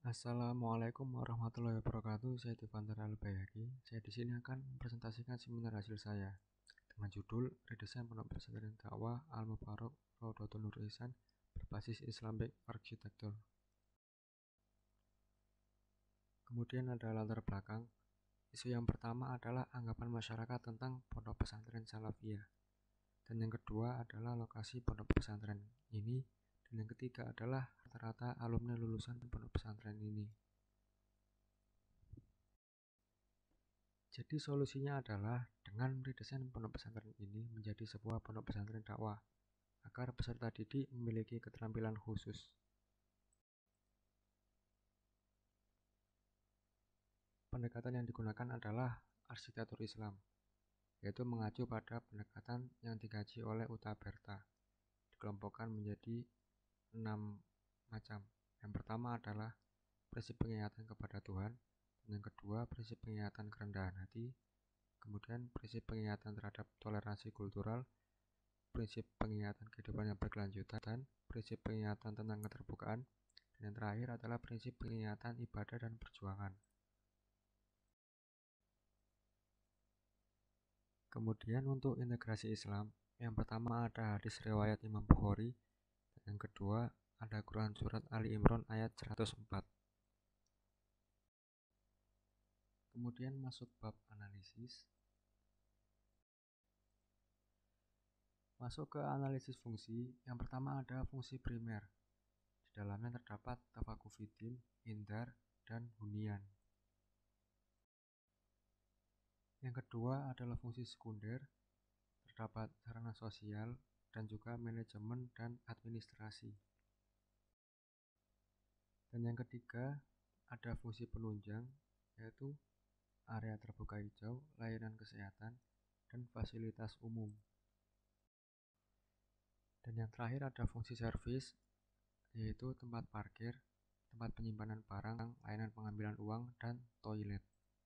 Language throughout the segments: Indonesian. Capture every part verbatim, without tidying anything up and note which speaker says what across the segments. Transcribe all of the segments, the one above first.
Speaker 1: Assalamualaikum warahmatullahi wabarakatuh. Saya Devantara Albayaki. Saya di sini akan mempresentasikan seminar hasil saya dengan judul Redesain Pondok Pesantren Dakwah Al-Mubarak Raudatul Nur Ihsan berbasis Islamic Architecture. Kemudian ada latar belakang. Isu yang pertama adalah anggapan masyarakat tentang pondok pesantren Salafiyah. Dan yang kedua adalah lokasi pondok pesantren ini. Dan yang ketiga adalah rata-rata alumni lulusan pondok pesantren ini. Jadi solusinya adalah dengan redesain pondok pesantren ini menjadi sebuah pondok pesantren dakwah agar peserta didik memiliki keterampilan khusus. Pendekatan yang digunakan adalah arsitektur Islam, yaitu mengacu pada pendekatan yang dikaji oleh Uta Berta. Dikelompokkan menjadi enam macam. Yang pertama adalah prinsip pengingatan kepada Tuhan, dan yang kedua prinsip pengingatan kerendahan hati, kemudian prinsip pengingatan terhadap toleransi kultural, prinsip pengingatan kehidupan yang berkelanjutan, dan prinsip pengingatan tentang keterbukaan, dan yang terakhir adalah prinsip pengingatan ibadah dan perjuangan. Kemudian untuk integrasi Islam, yang pertama ada hadis riwayat Imam Bukhari, dan yang kedua ada Quran Surat Ali Imran ayat seratus empat. Kemudian masuk bab analisis. Masuk ke analisis fungsi. Yang pertama ada fungsi primer. Di dalamnya terdapat tafakuh fiddin, indar, dan hunian. Yang kedua adalah fungsi sekunder. Terdapat sarana sosial dan juga manajemen dan administrasi. Dan yang ketiga ada fungsi penunjang, yaitu area terbuka hijau, layanan kesehatan, dan fasilitas umum. Dan yang terakhir ada fungsi servis, yaitu tempat parkir, tempat penyimpanan barang, layanan pengambilan uang, dan toilet.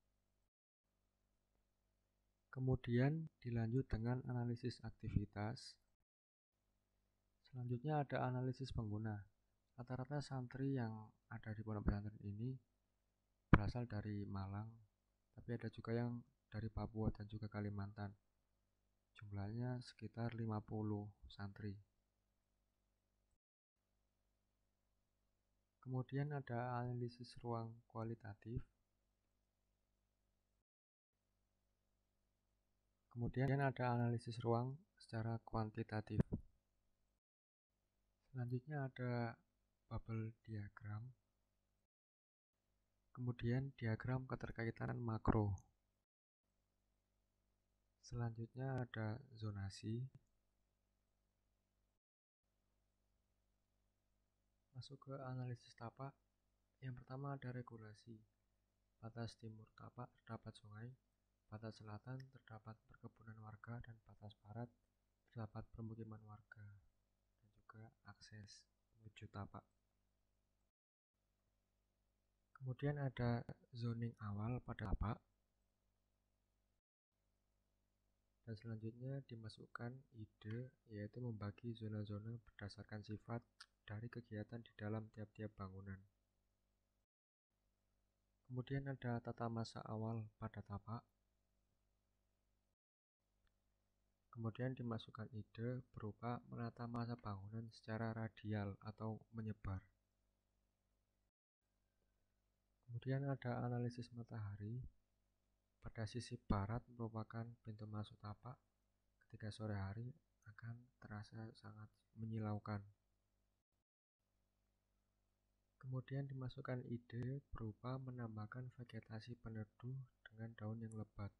Speaker 1: Kemudian dilanjut dengan analisis aktivitas. Selanjutnya ada analisis pengguna. Rata-rata santri yang ada di pondok pesantren ini berasal dari Malang, tapi ada juga yang dari Papua dan juga Kalimantan. Jumlahnya sekitar lima puluh santri. Kemudian ada analisis ruang kualitatif. Kemudian ada analisis ruang secara kuantitatif. Selanjutnya ada bubble diagram. Kemudian diagram keterkaitan makro. Selanjutnya ada zonasi. Masuk ke analisis tapak. Yang pertama ada regulasi. Batas timur tapak terdapat sungai, batas selatan terdapat perkebunan warga, dan batas barat terdapat permukiman warga, dan juga akses menuju tapak. Kemudian ada zoning awal pada tapak. Dan selanjutnya dimasukkan ide, yaitu membagi zona-zona berdasarkan sifat dari kegiatan di dalam tiap-tiap bangunan. Kemudian ada tata masa awal pada tapak. Kemudian dimasukkan ide berupa menata masa bangunan secara radial atau menyebar. Kemudian ada analisis matahari. Pada sisi barat merupakan pintu masuk tapak. Ketika sore hari akan terasa sangat menyilaukan. Kemudian dimasukkan ide berupa menambahkan vegetasi peneduh dengan daun yang lebat.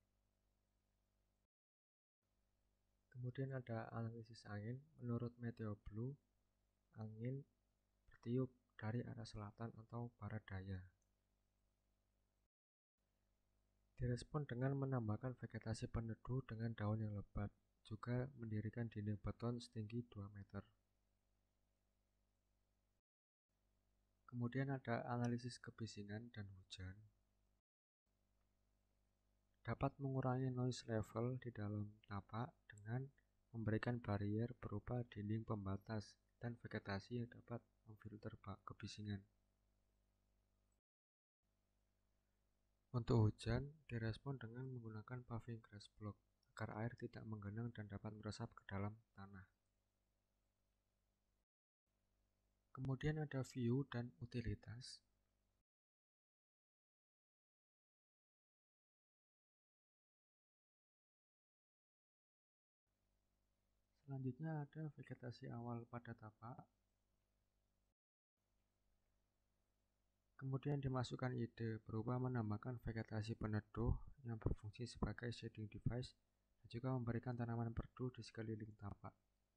Speaker 1: Kemudian ada analisis angin. Menurut Meteoblue, angin bertiup dari arah selatan atau barat daya. Direspon dengan menambahkan vegetasi peneduh dengan daun yang lebat, juga mendirikan dinding beton setinggi dua meter. Kemudian ada analisis kebisingan dan hujan. Dapat mengurangi noise level di dalam tapak dengan memberikan barrier berupa dinding pembatas dan vegetasi yang dapat memfilter kebisingan. Untuk hujan, direspon dengan menggunakan paving grass block agar air tidak menggenang dan dapat meresap ke dalam tanah. Kemudian ada view dan utilitas. Selanjutnya ada vegetasi awal pada tapak. Kemudian dimasukkan ide berupa menambahkan vegetasi peneduh yang berfungsi sebagai shading device dan juga memberikan tanaman perdu di sekeliling tapak.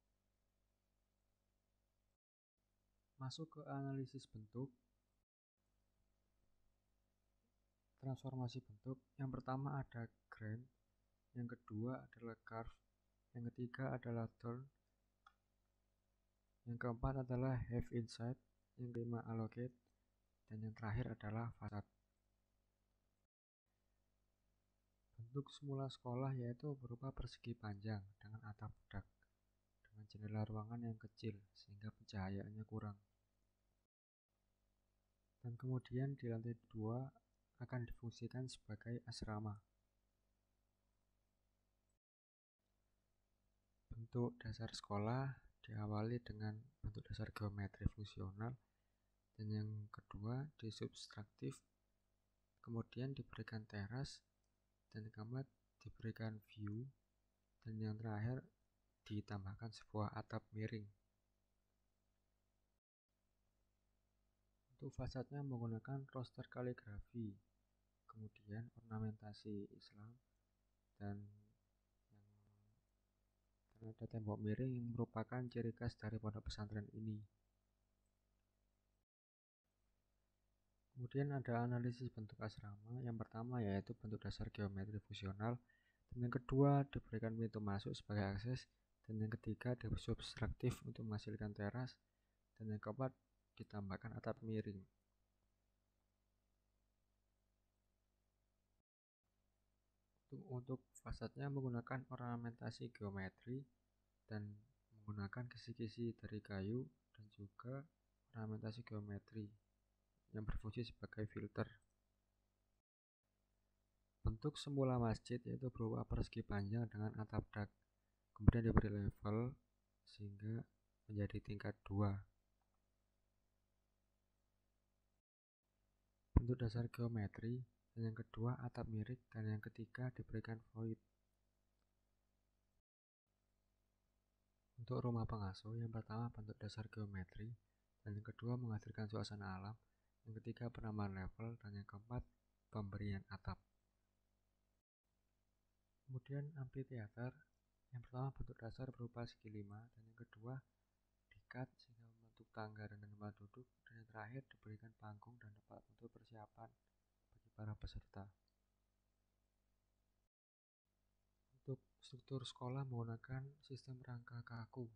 Speaker 1: Masuk ke analisis bentuk. Transformasi bentuk. Yang pertama ada grand, yang kedua adalah curve, yang ketiga adalah turn, yang keempat adalah have inside, yang kelima allocate, dan yang terakhir adalah facade. Bentuk semula sekolah yaitu berupa persegi panjang dengan atap dak dengan jendela ruangan yang kecil sehingga pencahayaannya kurang. Dan kemudian di lantai dua akan difungsikan sebagai asrama. Bentuk dasar sekolah diawali dengan bentuk dasar geometri fungsional, dan yang kedua disubstraktif, kemudian diberikan teras, dan keempat diberikan view, dan yang terakhir ditambahkan sebuah atap miring. Untuk fasadnya menggunakan roster kaligrafi, kemudian ornamentasi Islam, dan yang ada tembok miring yang merupakan ciri khas dari pondok pesantren ini. Kemudian ada analisis bentuk asrama. Yang pertama yaitu bentuk dasar geometri fungsional, dan yang kedua diberikan pintu masuk sebagai akses, dan yang ketiga disubstraktif untuk menghasilkan teras, dan yang keempat ditambahkan atap miring. Untuk, untuk fasadnya menggunakan ornamentasi geometri dan menggunakan kisi-kisi dari kayu dan juga ornamentasi geometri yang berfungsi sebagai filter. Bentuk semula masjid yaitu berupa persegi panjang dengan atap dak, kemudian diberi level sehingga menjadi tingkat dua. Bentuk dasar geometri, dan yang kedua atap miring, dan yang ketiga diberikan void. Untuk rumah pengasuh, yang pertama bentuk dasar geometri, dan yang kedua menghadirkan suasana alam, yang ketiga penambahan level, dan yang keempat pemberian atap. Kemudian amphitheater, yang pertama bentuk dasar berupa segi lima, dan yang kedua dikat sehingga membentuk tangga dengan tempat duduk, dan yang terakhir diberikan panggung dan tempat untuk persiapan bagi para peserta. Untuk struktur sekolah menggunakan sistem rangka kaku.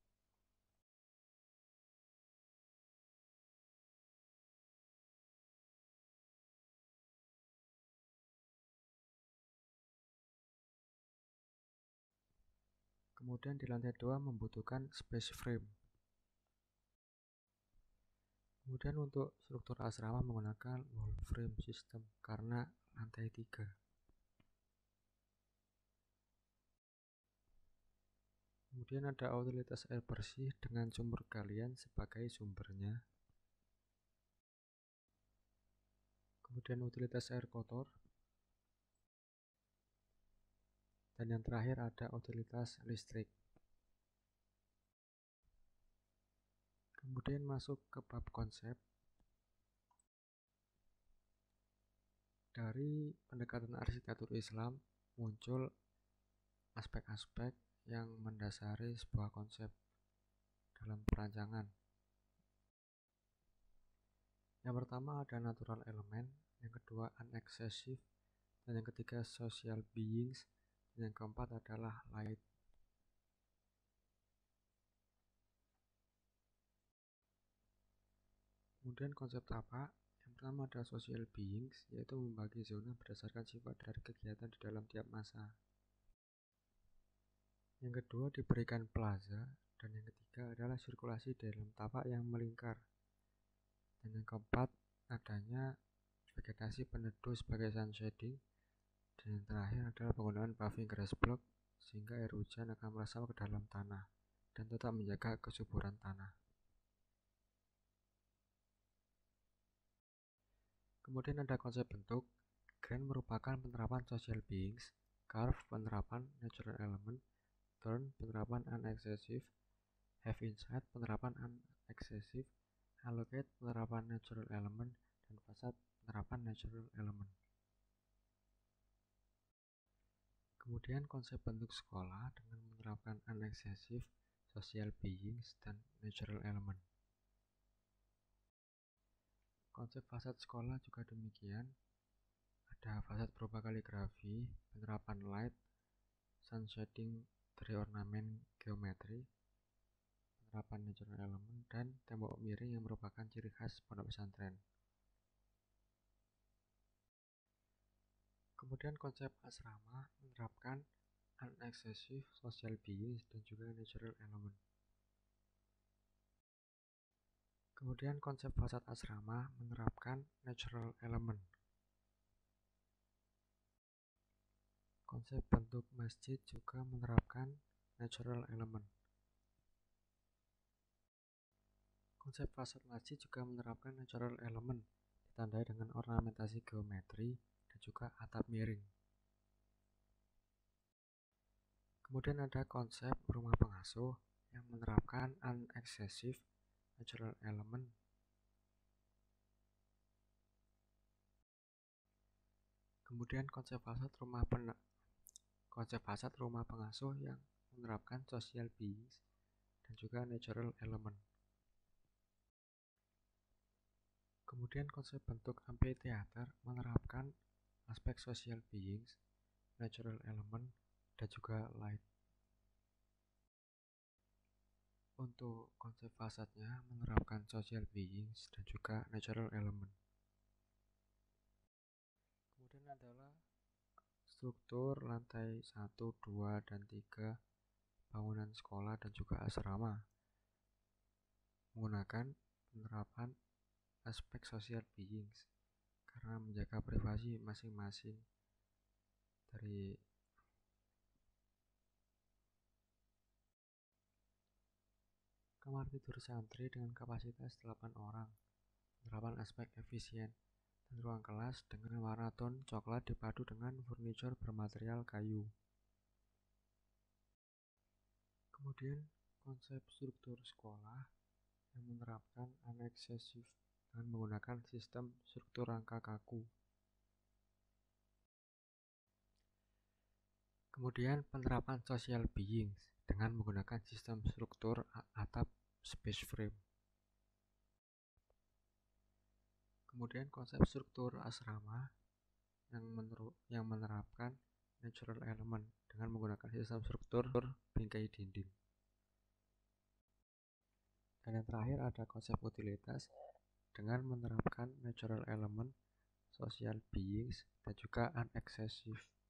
Speaker 1: Kemudian di lantai dua membutuhkan space frame. Kemudian untuk struktur asrama menggunakan wall frame system karena lantai tiga. Kemudian ada utilitas air bersih dengan sumur galian sebagai sumbernya. Kemudian utilitas air kotor. Dan yang terakhir ada utilitas listrik. Kemudian masuk ke bab konsep. Dari pendekatan arsitektur Islam muncul aspek-aspek yang mendasari sebuah konsep dalam perancangan. Yang pertama ada natural element, yang kedua unexcessive, dan yang ketiga social beings, dan yang keempat adalah light. Kemudian konsep tapak, yang pertama ada social beings, yaitu membagi zona berdasarkan sifat dari kegiatan di dalam tiap masa. Yang kedua diberikan plaza, dan yang ketiga adalah sirkulasi dalam tapak yang melingkar. Dan yang keempat adanya vegetasi peneduh sebagai sun shading, dan yang terakhir adalah penggunaan paving grass block sehingga air hujan akan meresap ke dalam tanah dan tetap menjaga kesuburan tanah. Kemudian ada konsep bentuk. Grand merupakan penerapan social beings, Curve penerapan natural element, Turn penerapan unexcessive, Have inside penerapan unexcessive, Allocate penerapan natural element, dan Facade penerapan natural element. Kemudian konsep bentuk sekolah dengan menerapkan unexcessive, social beings, dan natural element. Konsep fasad sekolah juga demikian. Ada fasad berupa kaligrafi, penerapan light, sun shading dari ornamen geometri, penerapan natural element, dan tembok miring yang merupakan ciri khas pondok pesantren. Kemudian konsep asrama menerapkan unexcessive, social beings, dan juga natural element. Kemudian konsep fasad asrama menerapkan natural element. Konsep bentuk masjid juga menerapkan natural element. Konsep fasad masjid juga menerapkan natural element, ditandai dengan ornamentasi geometri dan juga atap miring. Kemudian ada konsep rumah pengasuh yang menerapkan unexcessive, natural element. Kemudian konsep fasad rumah pen konsep fasad rumah pengasuh yang menerapkan social beings dan juga natural element. Kemudian konsep bentuk amphitheater menerapkan aspek social beings, natural element, dan juga light. Untuk konsep fasadnya menerapkan social beings dan juga natural element. Kemudian adalah struktur lantai satu, dua, dan tiga bangunan sekolah dan juga asrama menggunakan penerapan aspek social beings karena menjaga privasi masing-masing dari kamar tidur santri dengan kapasitas delapan orang, penerapan aspek efisien, dan ruang kelas dengan warna tone coklat dipadu dengan furniture bermaterial kayu. Kemudian konsep struktur sekolah yang menerapkan unexcessive dengan menggunakan sistem struktur rangka kaku. Kemudian penerapan social beings dengan menggunakan sistem struktur atap space frame. Kemudian konsep struktur asrama yang, yang menerapkan natural element dengan menggunakan sistem struktur bingkai dinding. Dan yang terakhir ada konsep utilitas dengan menerapkan natural element, social beings, dan juga unexcessive.